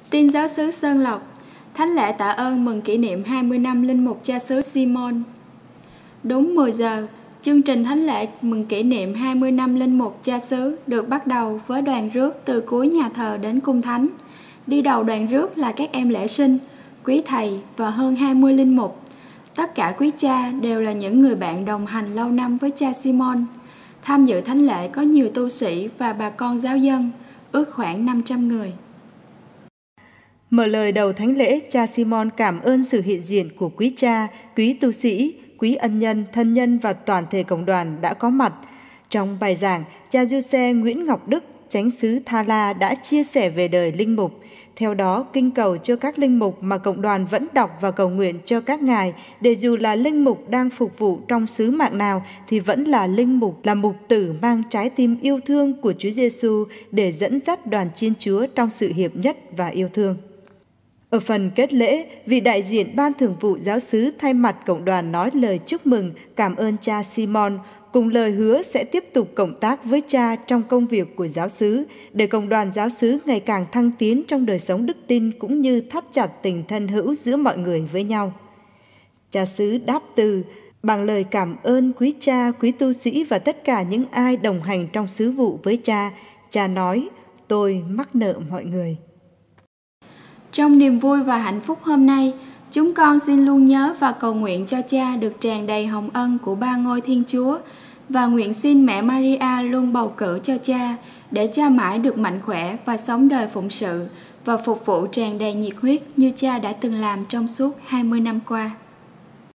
Tin giáo xứ Sơn Lộc, thánh lễ tạ ơn mừng kỷ niệm 20 năm linh mục cha xứ Simon. Đúng 10 giờ, chương trình thánh lễ mừng kỷ niệm 20 năm linh mục cha xứ được bắt đầu với đoàn rước từ cuối nhà thờ đến cung thánh. Đi đầu đoàn rước là các em lễ sinh, quý thầy và hơn 20 linh mục. Tất cả quý cha đều là những người bạn đồng hành lâu năm với cha Simon. Tham dự thánh lễ có nhiều tu sĩ và bà con giáo dân, ước khoảng 500 người. Mở lời đầu thánh lễ, cha Simon cảm ơn sự hiện diện của quý cha, quý tu sĩ, quý ân nhân, thân nhân và toàn thể cộng đoàn đã có mặt. Trong bài giảng, cha Giuse Nguyễn Ngọc Đức, chánh xứ Tha La đã chia sẻ về đời linh mục. Theo đó, kinh cầu cho các linh mục mà cộng đoàn vẫn đọc và cầu nguyện cho các ngài, để dù là linh mục đang phục vụ trong sứ mạng nào thì vẫn là linh mục, là mục tử mang trái tim yêu thương của Chúa Giêsu để dẫn dắt đoàn Chiên Chúa trong sự hiệp nhất và yêu thương. Ở phần kết lễ, vị đại diện Ban Thường vụ Giáo xứ thay mặt cộng đoàn nói lời chúc mừng, cảm ơn cha Simon, cùng lời hứa sẽ tiếp tục cộng tác với cha trong công việc của giáo xứ, để cộng đoàn giáo xứ ngày càng thăng tiến trong đời sống đức tin cũng như thắt chặt tình thân hữu giữa mọi người với nhau. Cha xứ đáp từ bằng lời cảm ơn quý cha, quý tu sĩ và tất cả những ai đồng hành trong sứ vụ với cha. Cha nói, tôi mắc nợ mọi người. Trong niềm vui và hạnh phúc hôm nay, chúng con xin luôn nhớ và cầu nguyện cho cha được tràn đầy hồng ân của ba ngôi Thiên Chúa và nguyện xin mẹ Maria luôn bầu cử cho cha để cha mãi được mạnh khỏe và sống đời phụng sự và phục vụ tràn đầy nhiệt huyết như cha đã từng làm trong suốt 20 năm qua.